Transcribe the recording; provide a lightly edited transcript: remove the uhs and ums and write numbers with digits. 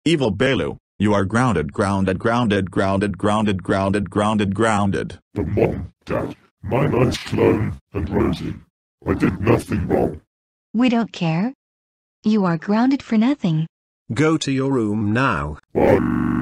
Evil Baillou, you are grounded, grounded, grounded, grounded, grounded, grounded, grounded, grounded. But Mom, Dad, my name's Clone and Rosie. I did nothing wrong. We don't care. You are grounded for nothing. Go to your room now. Bye.